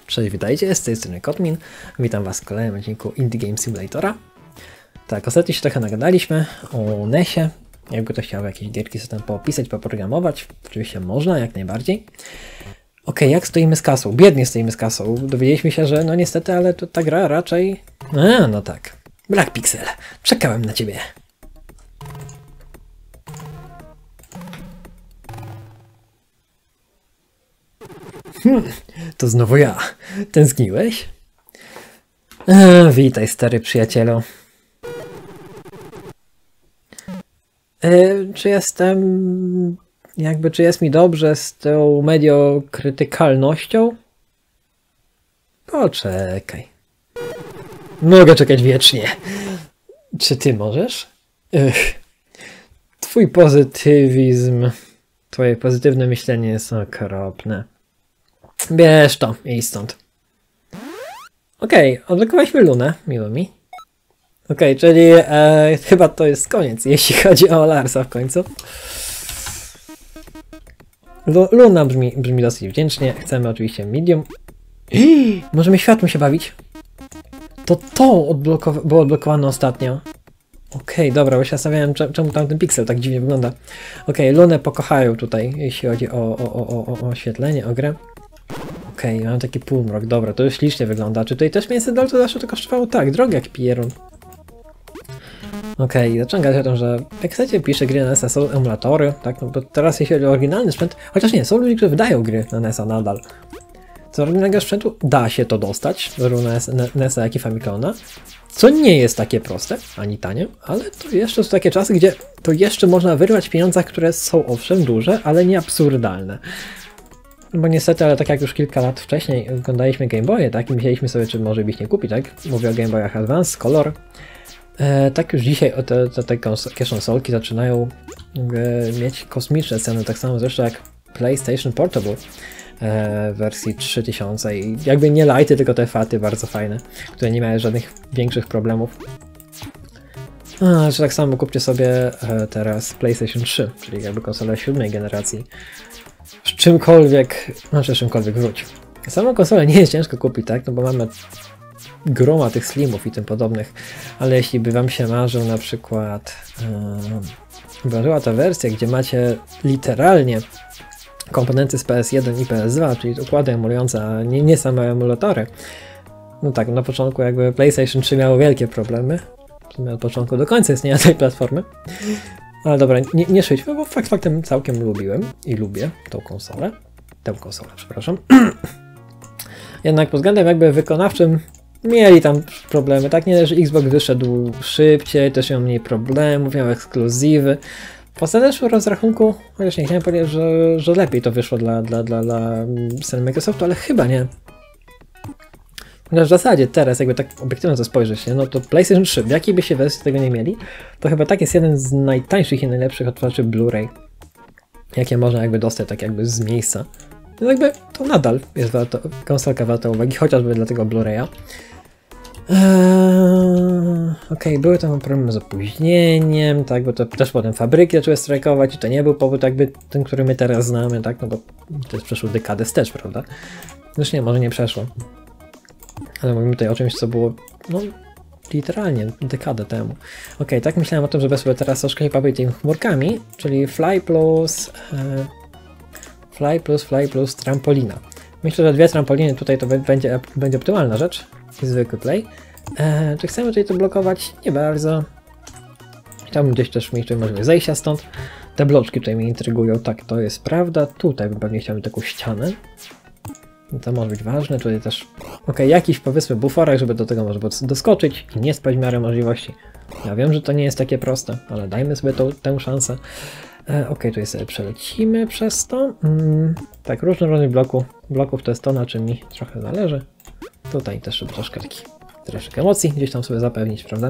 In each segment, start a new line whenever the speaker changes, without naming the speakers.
Cześć, witajcie, z tej strony Kotmin. Witam was w kolejnym odcinku Indie Game Simulatora. Tak, ostatnio się trochę nagadaliśmy o NES-ie. Jakby ktoś chciał jakieś gierki sobie tam poopisać, poprogramować, oczywiście można, jak najbardziej. Okej, jak stoimy z kasą? Biednie stoimy z kasą. Dowiedzieliśmy się, że no niestety, ale to ta gra raczej... no tak. Black Pixel, czekałem na ciebie. To znowu ja. Tęskniłeś? Witaj, stary przyjacielu. Czy jest mi dobrze z tą mediokrytykalnością? Poczekaj. Mogę czekać wiecznie. Czy ty możesz? Twój pozytywizm, twoje pozytywne myślenie jest okropne. Bierz to, idź stąd. Okej, odblokowaliśmy Lunę, miło mi. Okej, czyli chyba to jest koniec, jeśli chodzi o Larsa w końcu. Luna brzmi dosyć wdzięcznie, chcemy oczywiście medium. Możemy światłem się bawić. To było odblokowane ostatnio. Okej, dobra, bo się zastanawiałem, czemu tam ten piksel tak dziwnie wygląda. Okej, Lunę pokochają tutaj, jeśli chodzi o oświetlenie, o grę. Okej, mam taki półmrok, dobra, to już ślicznie wygląda. Czy tutaj też mięso dolce zawsze to kosztowało? Tak, drogie jak pierun. Okej, zacząłem gadać o tym, że jak chcecie pisze gry na NES-a, są emulatory, tak, no bo teraz jeśli chodzi o oryginalny sprzęt, chociaż nie, są ludzie, którzy wydają gry na NES-a nadal. Z oryginalnego sprzętu da się to dostać, zarówno NES-a, jak i Famicoma, co nie jest takie proste, ani tanie, ale to jeszcze są takie czasy, gdzie to jeszcze można wyrwać w pieniądzach, które są owszem duże, ale nie absurdalne. Bo niestety, ale tak jak już kilka lat wcześniej oglądaliśmy Game Boye, tak, i myśleliśmy sobie, czy może byś nie kupić, tak, mówię o Game Boyach Advance, Color, tak już dzisiaj te konsolki zaczynają mieć kosmiczne ceny, tak samo zresztą jak PlayStation Portable w wersji 3000 i jakby nie lighty, tylko te faty bardzo fajne, które nie miały żadnych większych problemów. Czy tak samo kupcie sobie teraz PlayStation 3, czyli jakby konsolę 7. generacji. Z czymkolwiek wróć. Samą konsolę nie jest ciężko kupić, tak? No bo mamy groma tych slimów i tym podobnych, ale jeśli by wam się marzył na przykład marzyła ta wersja, gdzie macie literalnie komponenty z PS1 i PS2, czyli układy emulujące, a nie same emulatory. No tak, na początku jakby PlayStation 3 miało wielkie problemy. W sumie od początku do końca istnienia tej platformy. Ale dobra, nie szydźmy, bo faktem całkiem lubiłem i lubię tą konsolę. Tę konsolę, przepraszam. Jednak pod względem jakby wykonawczym mieli tam problemy. Tak nie, że Xbox wyszedł szybciej, też miał mniej problemów, miał ekskluzywy. W ostatecznym rozrachunku, chociaż nie chciałem powiedzieć, że lepiej to wyszło dla strony Microsoftu, ale chyba nie. W zasadzie teraz, jakby tak obiektywnie to spojrzeć, nie? No to PlayStation 3, w jakiej by się wersji tego nie mieli, to chyba tak jest jeden z najtańszych i najlepszych odtwarzaczy Blu-ray, jakie można jakby dostać tak jakby z miejsca. No jakby to nadal jest konsolka warta uwagi, chociażby dla tego Blu-raya. Okej, były tam problemy z opóźnieniem, tak, bo to też potem fabryki zaczęły strajkować i to nie był powód jakby ten, który my teraz znamy, tak, no bo to jest przeszło dekadę wstecz, prawda? Zresztą nie, może nie przeszło. Ale mówimy tutaj o czymś, co było, no, literalnie dekadę temu. Okej, tak myślałem o tym, żeby sobie teraz troszkę bawić tymi chmurkami, czyli Fly plus trampolina. Myślę, że 2 trampoliny tutaj to będzie optymalna rzecz. Zwykły play. Czy chcemy tutaj to blokować? Nie bardzo. Chciałbym gdzieś też mieć tutaj możliwość zejścia stąd. Te bloczki tutaj mnie intrygują, tak, to jest prawda. Tutaj bym pewnie chciał taką ścianę. To może być ważne, tutaj też jakiś powiedzmy buforek, żeby do tego może doskoczyć i nie spać w miarę możliwości. Ja wiem, że to nie jest takie proste, ale dajmy sobie tę szansę. Tutaj sobie przelecimy przez to. Tak, różnorodność bloków to jest to, na czym mi trochę zależy. Tutaj też żeby troszkę emocji gdzieś tam sobie zapewnić, prawda?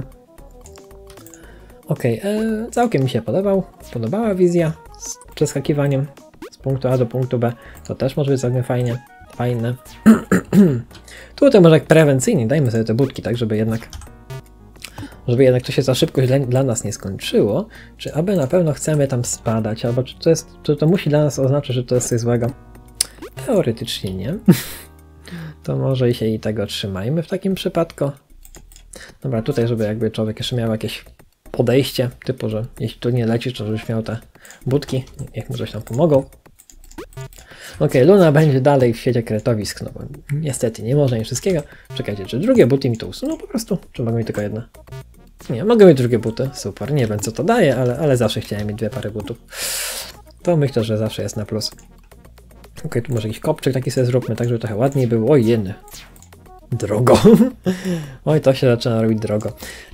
Całkiem mi się podobała wizja z przeskakiwaniem z punktu A do punktu B. To też może być całkiem fajne. Tutaj może jak prewencyjnie dajmy sobie te budki, tak żeby jednak to się za szybko źle dla nas nie skończyło, czy aby na pewno chcemy tam spadać, albo czy to musi dla nas oznaczać, że to jest coś złego. Teoretycznie nie. To może się i tego trzymajmy w takim przypadku. Dobra, tutaj, żeby jakby człowiek jeszcze miał jakieś podejście, typu, że jeśli tu nie lecisz, to żebyś miał te budki, jak mu coś tam pomogą. Okej, Luna będzie dalej w świecie kretowisk, no bo niestety nie można i wszystkiego. Czekajcie, czy drugie buty mi to usuną po prostu? Czy mogę mieć tylko jedne? Nie, mogę mieć drugie buty, super, nie wiem co to daje, ale zawsze chciałem mieć 2 pary butów. To myślę, że zawsze jest na plus. Okej, tu może jakiś kopczyk taki sobie zróbmy, tak żeby trochę ładniej było. Oj, jedny. Drogo. Oj, to się zaczyna robić drogo.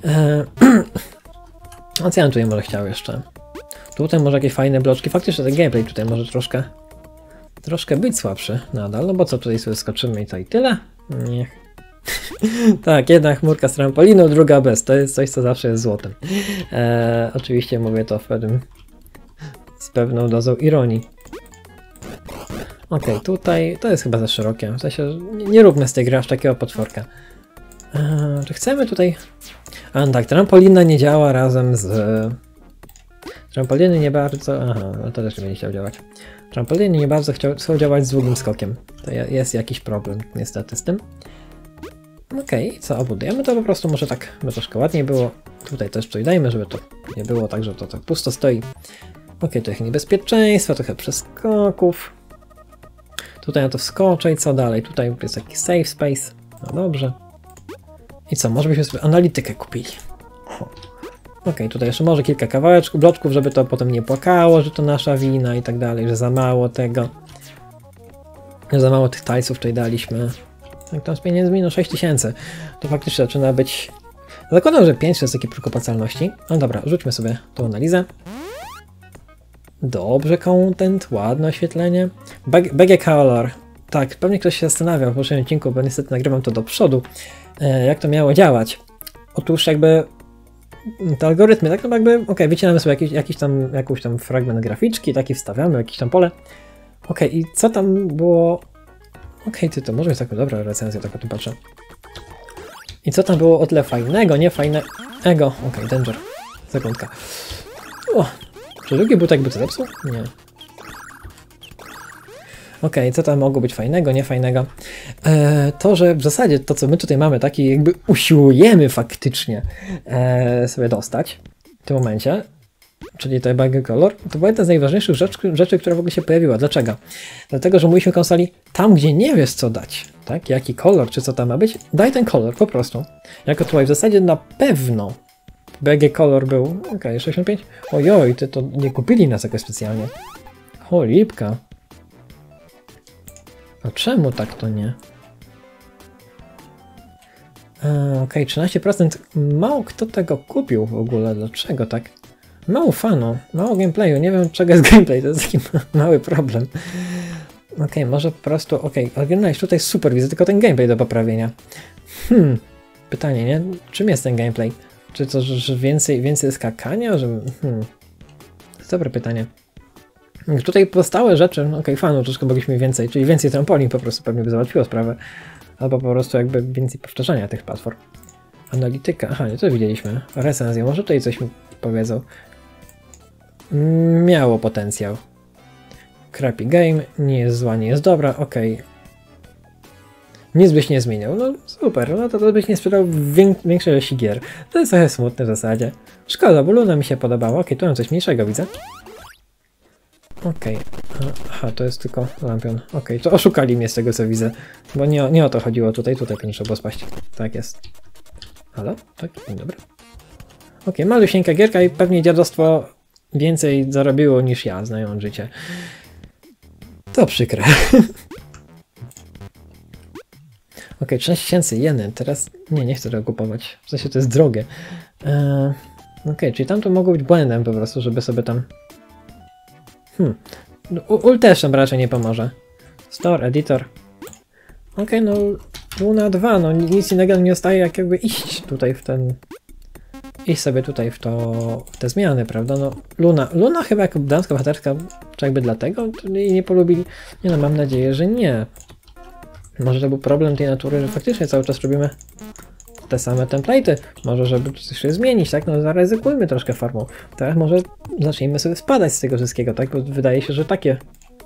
A co ja tutaj może chciał jeszcze? Tutaj może jakieś fajne bloczki. Faktycznie ten gameplay tutaj może troszkę być słabszy nadal, no bo co tutaj sobie skoczymy i to i tyle? Nie. Tak, jedna chmurka z trampoliną, druga bez. To jest coś, co zawsze jest złotem. Oczywiście mówię to z pewną dozą ironii. Okej, tutaj to jest chyba za szerokie. W sensie nie róbmy z tej gry aż takiego potworka. Czy chcemy tutaj... A no tak, trampolina nie działa razem z... Trampoliny nie bardzo... Aha, no to też nie będzie chciał działać. Trampoliny nie bardzo chcą działać z długim skokiem. To jest jakiś problem niestety z tym. Okej, co obudujemy, to po prostu może tak, by troszkę ładniej było. Tutaj też coś dajmy, żeby to nie było tak, że to tak pusto stoi. Okej, trochę niebezpieczeństwa, trochę przeskoków. Tutaj na to wskoczę i co dalej? Tutaj jest taki safe space. No dobrze. I co, może byśmy sobie analitykę kupili. Okej, tutaj jeszcze może kilka kawałeczków, bloczków, żeby to potem nie płakało, że to nasza wina i tak dalej, że za mało tego. Że za mało tych tajców tutaj daliśmy. Jak tam z pieniędzmi? No 6000. To faktycznie zaczyna być... Zakładam, że 5 jest taki próg opłacalności. No dobra, rzućmy sobie tą analizę. Dobrze, content, ładne oświetlenie. BG Color. Tak, pewnie ktoś się zastanawiał w poprzednim odcinku, bo niestety nagrywam to do przodu. Jak to miało działać? Otóż jakby te algorytmy, tak no jakby, okej, wycinamy sobie jakąś tam fragment graficzki, taki wstawiamy, jakieś tam pole. Okej, i co tam było? Okej, ty to może jest taka dobra recenzja, tak o tym patrzę. I co tam było o tyle fajnego, nie fajnego? Okej, danger. Sekundka. O, czy drugi butek by to zepsuł? Nie. Okej, co tam mogło być fajnego, nie fajnego? To, że w zasadzie to, co my tutaj mamy, taki jakby usiłujemy faktycznie sobie dostać w tym momencie, czyli to BG Color, to była jedna z najważniejszych rzeczy, która w ogóle się pojawiła. Dlaczego? Dlatego, że mówiliśmy konsoli, tam gdzie nie wiesz co dać, tak? Jaki kolor, czy co tam ma być, daj ten kolor po prostu. Jako tutaj w zasadzie na pewno BG Color był, okej, 65? Ojoj, ty to nie kupili nas jakoś specjalnie. Cholipka. A czemu tak to nie? Okej, 13%. Mało kto tego kupił w ogóle. Dlaczego tak? Mało fanu, mało gameplayu. Nie wiem czego jest gameplay, to jest taki mały problem. Okej, może po prostu... Okej, oryginalnie tutaj super, widzę tylko ten gameplay do poprawienia. Pytanie, nie? Czym jest ten gameplay? Czy to, że więcej skakania? Że... To jest dobre pytanie. Tutaj pozostałe rzeczy, okej, fanu troszkę mogliśmy więcej, czyli więcej trampolin po prostu pewnie by załatwiło sprawę. Albo po prostu jakby więcej powtarzania tych platform. Analityka, aha, nie, to widzieliśmy. Recenzja, może tutaj coś mi powiedzą. Miało potencjał. Crappy game, nie jest zła, nie jest dobra, okej. Nic byś nie zmieniał, no super, no to byś nie sprzedał większej ilości gier. To jest trochę smutne w zasadzie. Szkoda, bo Luna mi się podobała, okej, tu mam coś mniejszego, widzę. Okej, aha, to jest tylko lampion. Okej, to oszukali mnie z tego co widzę, bo nie o to chodziło tutaj pewnie trzeba było spaść. Tak jest. Halo? Tak? Dzień dobry. Okej, malusieńka gierka i pewnie dziadostwo więcej zarobiło niż ja, znając życie. To przykre. Okej, 13 000 jeny, teraz nie chcę tego kupować, w sensie to jest drogie. Okej, czyli tam to mogło być błędem po prostu, żeby sobie tam... Ult też tam raczej nie pomoże. Store, editor. Okej, no Luna 2, no nic innego nie zostaje jak jakby iść tutaj w ten... Iść sobie tutaj w te zmiany, prawda? No Luna chyba jako damska bohaterka, czy jakby dlatego jej nie polubili? Nie no, mam nadzieję, że nie. Może to był problem tej natury, że faktycznie cały czas robimy te same template'y. Może żeby coś się zmienić, tak? No zaryzykujmy troszkę formą. Teraz może zacznijmy sobie spadać z tego wszystkiego, tak? Bo wydaje się, że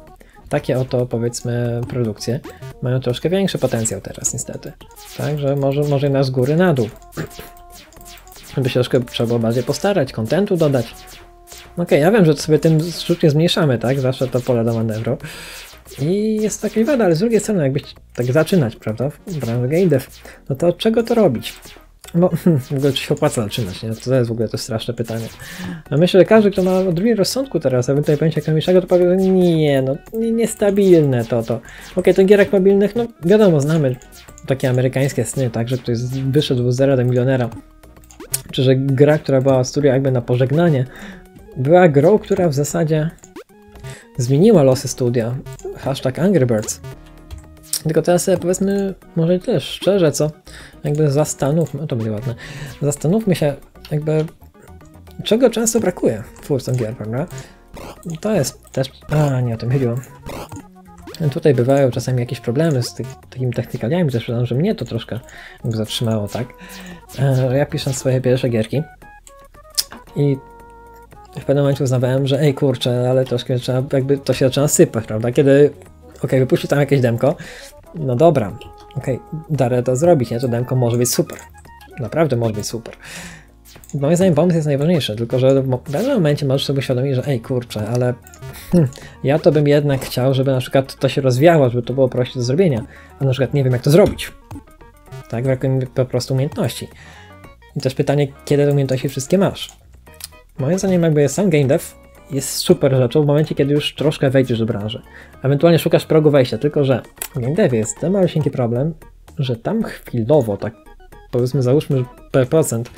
takie oto, powiedzmy, produkcje mają troszkę większy potencjał teraz niestety. Także może nas z góry na dół. Żeby się troszkę trzeba było bardziej postarać, kontentu dodać. Okej, ja wiem, że to sobie tym sztucznie zmniejszamy, tak? Zawsze to pole do manewru. I jest taka wada, ale z drugiej strony, jakbyś tak zaczynać, prawda? W branży game dev, no to od czego to robić? Bo w ogóle czy się opłaca zaczynać, nie? To jest w ogóle to straszne pytanie. A myślę, że każdy, kto ma odrobinę rozsądku teraz, aby tutaj pojęcia ekonomicznego, to powie, nie, no niestabilne to. Okej, to gierek mobilnych, no wiadomo, znamy takie amerykańskie sny, tak? Że ktoś wyszedł z zera do milionera. Czy że gra, która była od studia jakby na pożegnanie, była grą, która w zasadzie zmieniła losy studia. Hashtag Angry Birds. Tylko teraz sobie powiedzmy, może też szczerze, co? Jakby zastanówmy, to będzie ładne, zastanówmy się jakby, czego często brakuje twórcom gier, prawda? To jest też, nie o tym chodziło. Tutaj bywają czasami jakieś problemy z takimi technikaliami, też przyznam, że mnie to troszkę jakby zatrzymało, tak? Ja pisząc swoje pierwsze gierki i w pewnym momencie uznawałem, że ej kurczę, ale troszkę trzeba, jakby to się zaczyna sypać, prawda? Kiedy, wypuścił tam jakieś demko, no dobra, da to zrobić, nie? To demko może być super. Naprawdę może być super. Moim zdaniem pomysł jest najważniejszy, tylko że w pewnym momencie możesz sobie uświadomić, że ej kurczę, ale ja to bym jednak chciał, żeby na przykład to się rozwijało, żeby to było prościej do zrobienia, a na przykład nie wiem jak to zrobić. Tak, brakuje mi po prostu umiejętności. I też pytanie, kiedy te umiejętności wszystkie masz. Moim zdaniem jakby sam game dev jest super rzeczą w momencie, kiedy już troszkę wejdziesz do branży. Ewentualnie szukasz progu wejścia, tylko że w game devie jest ten malusieńki problem, że tam chwilowo, tak powiedzmy załóżmy per procent,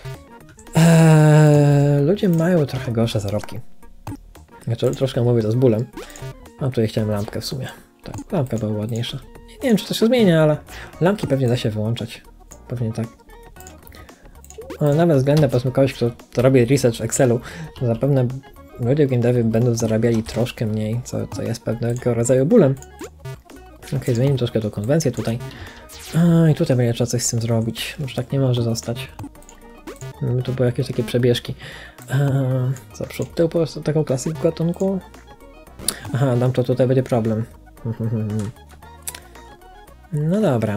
ludzie mają trochę gorsze zarobki. Ja troszkę mówię to z bólem. A tutaj chciałem lampkę w sumie. Tak, lampka była ładniejsza. Nie wiem, czy to się zmienia, ale lampki pewnie da się wyłączać. Pewnie tak. Ale nawet względem powiedzmy kogoś, kto robi research w Excelu, to zapewne ludzie w game devie będą zarabiali troszkę mniej, co jest pewnego rodzaju bólem. Zmienimy troszkę tą konwencję tutaj. I tutaj będzie trzeba coś z tym zrobić. Już tak nie może zostać. Tu były jakieś takie przebieżki. Co, przód, tył po prostu taką klasykę gatunku? Aha, dam to, tutaj będzie problem. No dobra.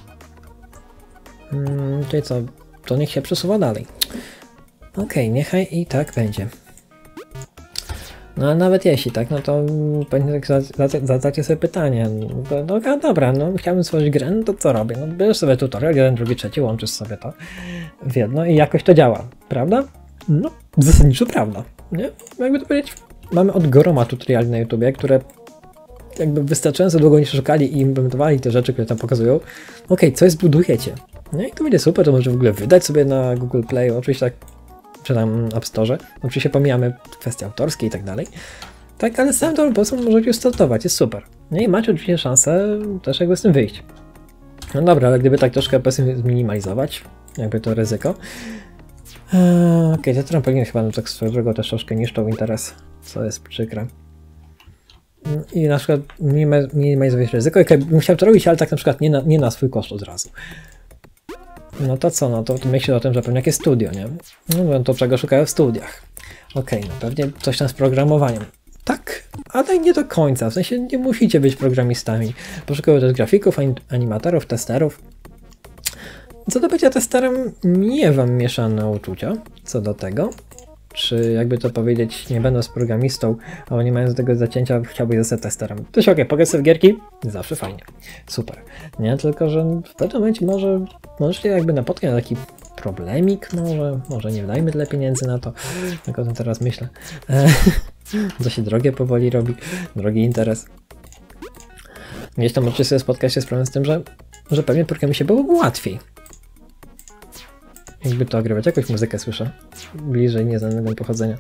Czyli co? To niech się przesuwa dalej. Niechaj i tak będzie. No ale nawet jeśli tak, no to pewnie zadacie sobie pytanie. No dobra, no chciałbym stworzyć grę, no to co robię? No bierzesz sobie tutorial, 1, 2, 3, łączysz sobie to w jedno i jakoś to działa, prawda? No, zasadniczo prawda, nie? Jakby to powiedzieć, mamy od groma tutoriali na YouTubie, które jakby wystarczająco długo nie szukali i implementowali te rzeczy, które tam pokazują. Coś zbudujecie. No i to będzie super, to może w ogóle wydać sobie na Google Play, oczywiście tak, czy tam App Store. Oczywiście pomijamy kwestie autorskie i tak dalej. Tak, ale samym dobrym pomysłem możecie już startować, jest super. No i macie oczywiście szansę też jakby z tym wyjść. No dobra, ale gdyby tak troszkę zminimalizować, jakby to ryzyko. To Trump powinien chyba tak swoją drogą też troszkę niszczą interes, co jest przykre. I na przykład minimalizować ryzyko, bym chciał to robić, ale tak na przykład nie na swój koszt od razu. No to co, no to myślę o tym, że pewnie jakieś studio, nie? No to czego szukają w studiach. No pewnie coś tam z programowaniem. Tak, ale nie do końca, w sensie nie musicie być programistami. Poszukują też grafików, animatorów, testerów. Co do bycia testerem, miewam mieszane uczucia co do tego. Czy jakby to powiedzieć, nie będąc programistą, albo nie mając do tego zacięcia, chciałbyś zostać testerem. To się pograć sobie w gierki, zawsze fajnie. Super. Nie, tylko że w pewnym momencie możecie jakby napotkać na taki problemik, może nie wydajmy tyle pieniędzy na to, jak o tym teraz myślę. To się drogie powoli robi, drogi interes. Gdzieś tam możecie sobie spotkać się z problemem z tym, że pewnie programiście byłoby łatwiej. Jakby to ogrywać, jakąś muzykę słyszę. Bliżej nieznanego pochodzenia.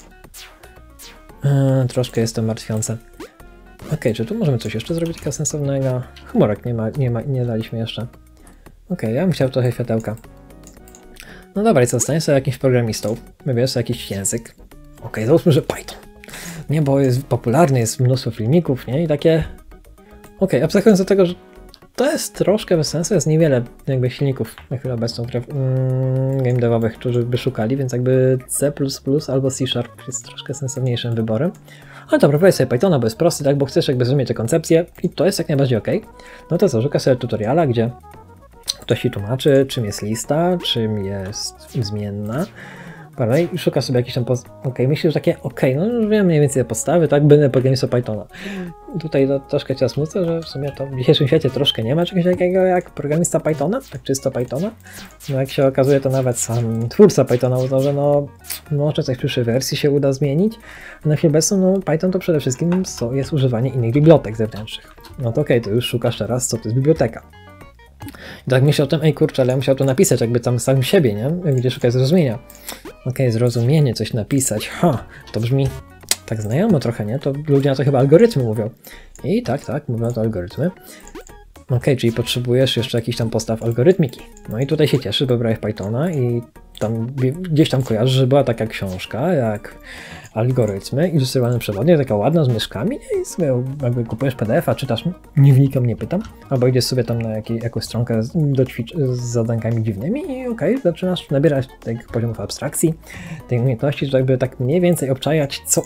Troszkę jest to martwiące. Czy tu możemy coś jeszcze zrobić takiego sensownego? Humorek nie daliśmy jeszcze. Ja bym chciał trochę światełka. No dobra, i co, zostanie sobie jakimś programistą. Wybierz sobie jakiś język. Załóżmy, że Python. Nie, bo jest popularny, jest mnóstwo filmików, nie? I takie... abstrahując do tego, że to jest troszkę bez sensu, jest niewiele jakby silników na chwilę obecną game devowych, którzy by szukali, więc jakby C++ albo C# jest troszkę sensowniejszym wyborem. Ale dobra, weź sobie Pythona, bo jest prosty, tak, bo chcesz jakby zrozumieć tę koncepcję i to jest jak najbardziej ok. No to co, szukasz sobie tutoriala, gdzie ktoś ci tłumaczy, czym jest lista, czym jest zmienna. Prawda? I szukasz sobie jakiś tam myślisz, że takie no już wiem mniej więcej podstawy, tak, będę programistą Pythona. Tutaj to troszkę cię smucę, że w sumie to w dzisiejszym świecie troszkę nie ma czegoś takiego jak programista Pythona, tak czysto Pythona. No jak się okazuje, to nawet sam twórca Pythona uznał, że no może coś w przyszłej wersji się uda zmienić. Na chwilę obecną, no Python to przede wszystkim jest używanie innych bibliotek zewnętrznych. No to to już szukasz teraz, co to jest biblioteka. I tak myślę o tym, kurczę, ale ja musiał to napisać jakby tam sam siebie, nie? Gdzie szukać zrozumienia. Zrozumienie, coś napisać, to brzmi tak znajomo trochę, nie? To ludzie na to chyba algorytmy mówią. I tak, mówią to algorytmy. Czyli potrzebujesz jeszcze jakiś tam podstaw algorytmiki. No i tutaj się cieszę, bo brałeś Pythona i tam gdzieś tam kojarzysz, że była taka książka jak algorytmy, ilustrowany przewodnik, taka ładna z myszkami i sobie jakby kupujesz PDF-a, czytasz, nie wnikam, nie pytam, albo idziesz sobie tam na jakąś stronkę z zadankami dziwnymi i zaczynasz nabierać tych poziomów abstrakcji, tej umiejętności, żeby jakby tak mniej więcej obczajać co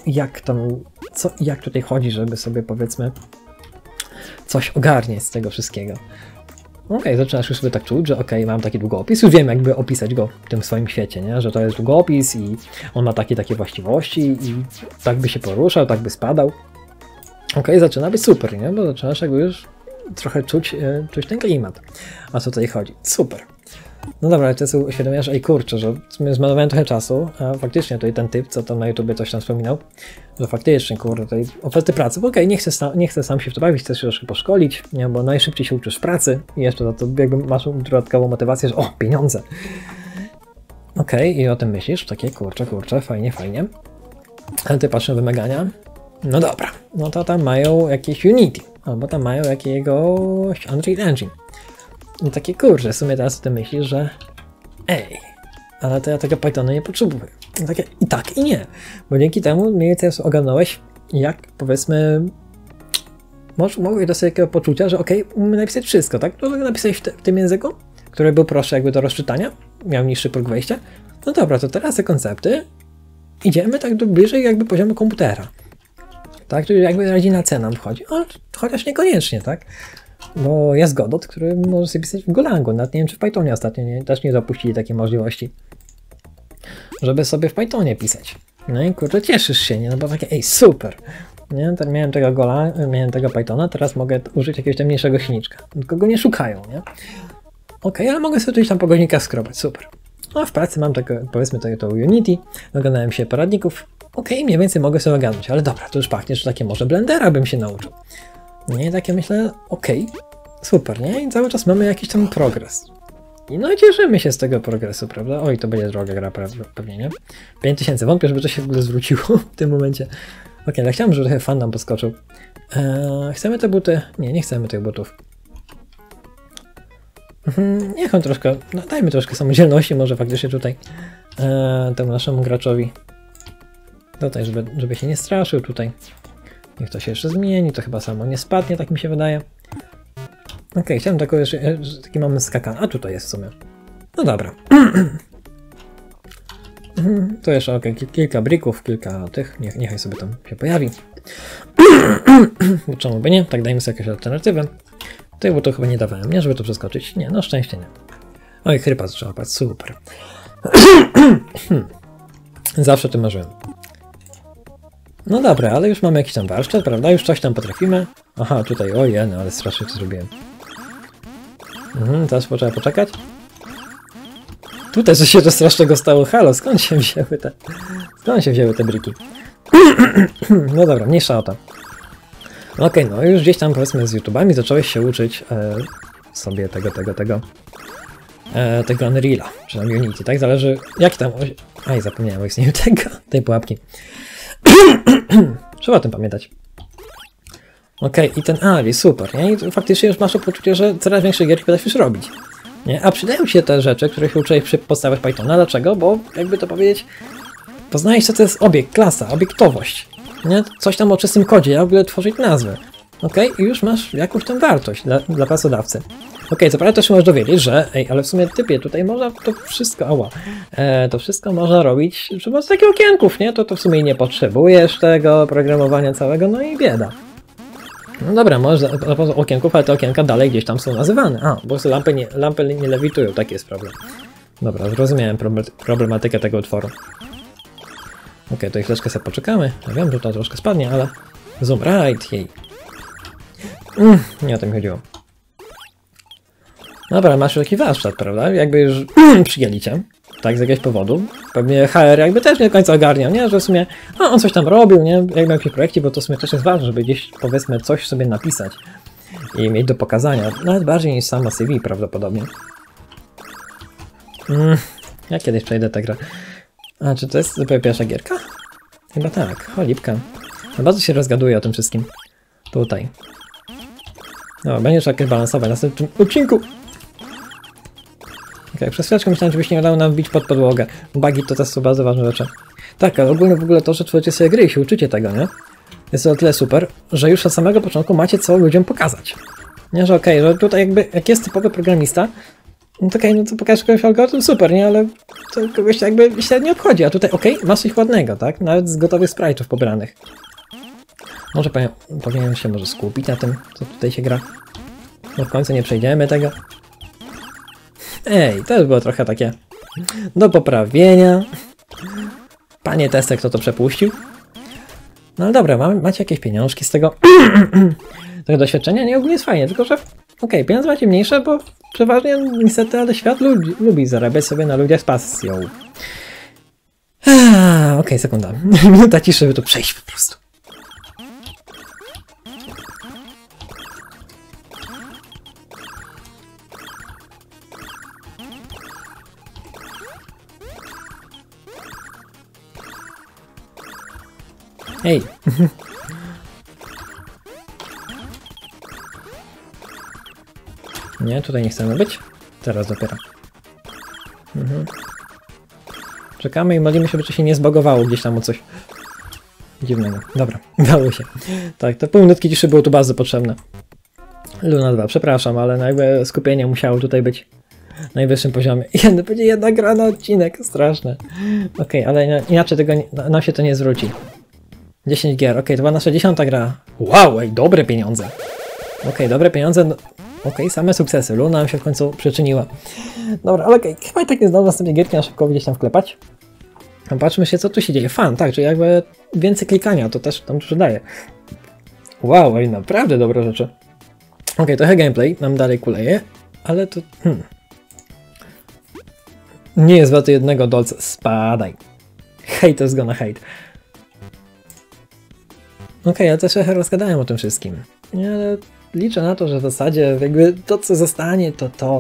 i jak tutaj chodzi, żeby sobie powiedzmy coś ogarnieć z tego wszystkiego. Zaczynasz już sobie tak czuć, że mam taki długopis, już wiem jakby opisać go w tym swoim świecie, nie? Że to jest długopis i on ma takie właściwości i tak by się poruszał, tak by spadał. Zaczyna być super, nie? Bo zaczynasz jakby już trochę czuć ten klimat. A co tutaj chodzi? Super. No dobra, ale ty sobie uświadomiasz, że kurczę, że zmarnowałem trochę czasu, a faktycznie tutaj ten typ, co tam na YouTubie coś tam wspominał, że faktycznie, tutaj oferty pracy, bo nie chcę sam się w to bawić, chcę się troszkę poszkolić, nie, bo najszybciej się uczysz w pracy i jeszcze za to jakby masz dodatkową motywację, że pieniądze. I o tym myślisz, takie kurczę, fajnie. Ale ty patrzysz na wymagania, no dobra, no to tam mają jakieś Unity, albo tam mają jakiegoś Unreal Engine. I takie w sumie teraz o tym myślisz, że ale to ja tego Pythona nie potrzebuję. I takie i tak, i nie. Bo dzięki temu mniej więcej ogarnąłeś, jak powiedzmy mogłeś dostać takiego poczucia, że umiem napisać wszystko, tak? To napisałeś w tym języku, który był prostszy jakby do rozczytania, miał niższy próg wejścia. No dobra, to teraz te koncepty idziemy tak do bliżej jakby poziomu komputera. Tak? Czyli jakby rodzina C nam wchodzi. Chociaż niekoniecznie, tak? Bo jest Godot, który może sobie pisać w Golangu. Nawet nie wiem, czy w Pythonie ostatnio też nie zapuścili takiej możliwości, żeby sobie w Pythonie pisać. No i cieszysz się, nie? No bo takie, super. Nie? Miałem tego Pythona, teraz mogę użyć jakiegoś tam mniejszego silniczka. Tylko go nie szukają, nie? Ale mogę sobie gdzieś tam po godzinkach skrobać, super. No w pracy mam powiedzmy to Unity, oglądałem się poradników, mniej więcej mogę sobie ogarnąć, ale dobra, to już pachnie, że takie może Blendera bym się nauczył. Nie, takie myślę, super, nie? I cały czas mamy jakiś tam progres. I no i cieszymy się z tego progresu, prawda? To będzie droga gra, pewnie, nie? 5000, wątpię, żeby to się w ogóle zwróciło w tym momencie. Ale chciałem, żeby trochę fan nam poskoczył. Chcemy te buty? Nie chcemy tych butów. Niech on troszkę, dajmy troszkę samodzielności może faktycznie tutaj temu naszemu graczowi. Tutaj, żeby się nie straszył tutaj. Niech to się jeszcze zmieni, to chyba samo nie spadnie, tak mi się wydaje. Chciałem taki mamy skakan. A tutaj jest w sumie. No dobra. To jeszcze kilka brików, kilka tych. Niechaj sobie tam się pojawi. Czemu by nie? Tak, dajmy sobie jakąś alternatywę. Tutaj, bo to chyba nie dawałem, nie? Żeby to przeskoczyć. Nie, no szczęście nie. Chrypa zaczęła paść, super. Zawsze o tym marzyłem. No dobra, ale już mamy jakiś tam warsztat, prawda? Już coś tam potrafimy. Aha, tutaj, ale strasznie to zrobiłem. Teraz trzeba poczekać. Tutaj coś się to strasznego stało. Halo, skąd się wzięły te briki? No dobra, mniejsza o to. No już gdzieś tam powiedzmy z YouTubami zacząłeś się uczyć sobie tego Unreala, czy tam Unity, tak? Zależy jak tam... zapomniałem o istnieniu tej pułapki. Trzeba o tym pamiętać. I ten super, nie? I faktycznie już masz poczucie, że coraz większe gierki potrafisz robić. Nie? A przydają się te rzeczy, które się uczyłeś przy podstawach Pythona. Dlaczego? Bo jakby to powiedzieć, poznajesz co to jest obiekt, klasa, obiektowość. Nie? Coś tam o czystym kodzie, jak w ogóle tworzyć nazwy. I już masz jakąś tam wartość dla pracodawcy. Okej, co prawda też możesz dowiedzieć, że ej, ale w sumie typie, tutaj można to wszystko, ała, to wszystko można robić przy pomocy takich okienków, nie? To w sumie nie potrzebujesz tego oprogramowania całego, no i bieda. No dobra, może za pomocą okienków, ale te okienka dalej gdzieś tam są nazywane. A, po prostu lampy nie lewitują, taki jest problem. Dobra, zrozumiałem problematykę tego utworu. Okej, to i chwileczkę sobie poczekamy. Ja wiem, że to troszkę spadnie, ale... Zoom right, jej. Nie o tym chodziło. Dobra, masz już taki warsztat, prawda? Jakby już przyjęli cię. Tak, z jakiegoś powodu. Pewnie HR jakby też nie do końca ogarniał, nie? Że w sumie on coś tam robił, nie? Jak miał jakieś projekcie, bo to w sumie też jest ważne, żeby gdzieś, powiedzmy, coś sobie napisać i mieć do pokazania. Nawet bardziej niż samo CV prawdopodobnie. Ja kiedyś przejdę tę grę. A, czy to jest dopiero pierwsza gierka? Chyba tak, cholipka. No bardzo się rozgaduje o tym wszystkim. Tutaj. No, będziesz jakieś balansować na następnym odcinku. Okay, przez chwileczkę myślałem, żebyś nie udało nam wbić pod podłogę. Bugi to też są bardzo ważne rzeczy. Tak, ale ogólnie w ogóle to, że tworzycie sobie gry i się uczycie tego, nie? Jest to o tyle super, że już od samego początku macie co ludziom pokazać. Nie, że okej, że tutaj jakby, jak jest typowy programista, no to okej, no to pokażesz kogoś algorytm, super, nie? Ale to kogoś jakby średnio obchodzi, a tutaj okej, masz coś ładnego, tak? Nawet z gotowych sprite'ów pobranych. Może powinienem się może skupić na tym, co tutaj się gra. No w końcu nie przejdziemy tego. Ej, to już było trochę takie do poprawienia. Panie testek, kto to przepuścił? No ale dobra, macie jakieś pieniążki z tego tego doświadczenia? Nie, ogólnie jest fajnie, tylko że okej, pieniądze macie mniejsze, bo przeważnie niestety, ale świat lubi zarabiać sobie na ludziach z pasją. Okej, sekunda. Minuta ciszy, żeby to przejść po prostu. Ej! Nie, tutaj nie chcemy być. Teraz dopiero. Czekamy i modlimy się, by to się nie zbagowało gdzieś tam o coś dziwnego. Dobra, udało się. Tak, te pół minutki ciszy było tu bardzo potrzebne. Luna 2, przepraszam, ale jakby skupienie musiało tutaj być na najwyższym poziomie. Będzie jedna gra na odcinek, straszne. Okej, ale inaczej tego nam się to nie zwróci. 10 gier, okej, to była nasza 10. gra. Wow, ej, dobre pieniądze. Okej, dobre pieniądze, no, okej, same sukcesy. Luna nam się w końcu przyczyniła. Dobra, ale okej, chyba i tak nie zdążę następnej gierki na szybko gdzieś tam wklepać. Patrzmy się, co tu się dzieje. Fan, tak, czyli jakby więcej klikania, to też tam dużo daje. Wow, ej, naprawdę dobre rzeczy. Okej, trochę gameplay nam dalej kuleje, ale to... Nie jest warto jednego dolca. Spadaj. Hate is gonna hate. Okej, ja też trochę rozgadałem o tym wszystkim. Nie, ale liczę na to, że w zasadzie jakby to, co zostanie, to...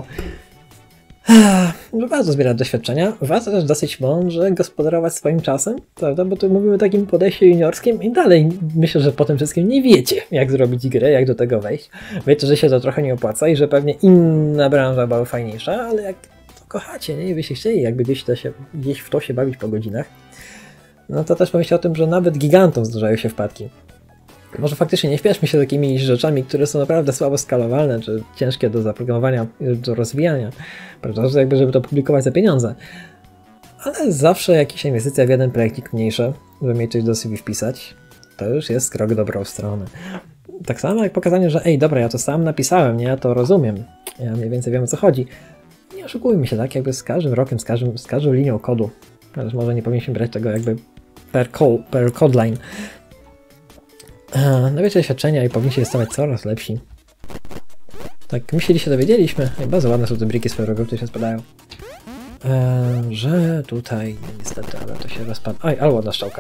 Warto zbierać doświadczenia, warto też dosyć mądrze gospodarować swoim czasem, prawda? Bo tu mówimy o takim podejściu juniorskim i dalej myślę, że po tym wszystkim nie wiecie, jak zrobić grę, jak do tego wejść. Wiecie, że się to trochę nie opłaca i że pewnie inna branża była fajniejsza, ale jak to kochacie, nie? I byście chcieli jakby gdzieś w to się bawić po godzinach, no to też pomyślcie o tym, że nawet gigantom zdarzają się wpadki. Może faktycznie nie śpieszmy się takimi rzeczami, które są naprawdę słabo skalowalne, czy ciężkie do zaprogramowania, do rozwijania, prawda, że jakby żeby to publikować za pieniądze. Ale zawsze jakaś inwestycja w jeden projekcik mniejszy, żeby mieć coś do CV wpisać, to już jest krok w dobrą stronę. Tak samo jak pokazanie, że ej, dobra, ja to sam napisałem, nie, ja to rozumiem, ja mniej więcej wiem, o co chodzi. Nie oszukujmy się, tak, jakby z każdym rokiem, z każdą linią kodu, ale może nie powinniśmy brać tego jakby per code line. Nabycie doświadczenia i powinniście stawać coraz lepsi. Tak, my się dzisiaj dowiedzieliśmy, bardzo ładne są te briki swoją drogą, które się spadają, że tutaj, niestety, ale to się rozpada. Oj, albo ładna strzałka.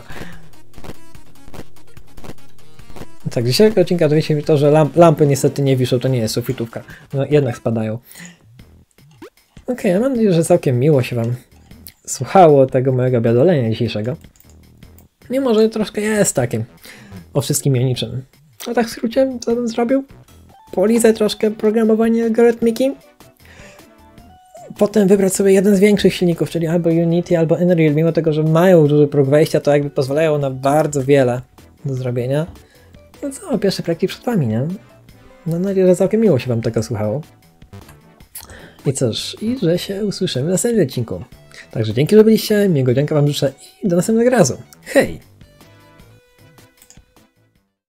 Tak, z dzisiejszego odcinka dowiecie mi to, że lampy niestety nie wiszą, to nie jest sufitówka. No jednak spadają. Okej, ja mam nadzieję, że całkiem miło się wam słuchało tego mojego biadolenia dzisiejszego. Mimo, że troszkę jest takim o wszystkim i o niczym. A tak w skrócie, co bym zrobił? Polizać troszkę programowanie algorytmiki. Potem wybrać sobie jeden z większych silników, czyli albo Unity, albo Unreal. Mimo tego, że mają duży próg wejścia, to jakby pozwalają na bardzo wiele do zrobienia. No co, pierwsze projekty przed wami, nie? Mam nadzieję, że całkiem miło się wam tego słuchało. I cóż, i że się usłyszymy w następnym odcinku. Także dzięki, że byliście, miłego dnia wam życzę i do następnego razu. Hej!